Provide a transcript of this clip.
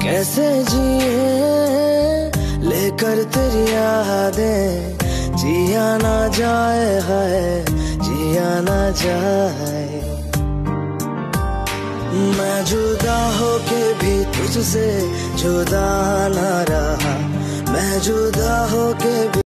कैसे जिए लेकर तेरी यादें, जिया ना जाए है, जिया ना जाए। मैं जुदा होके भी तुझसे जुदा ना रहा, मैं जुदा होके भी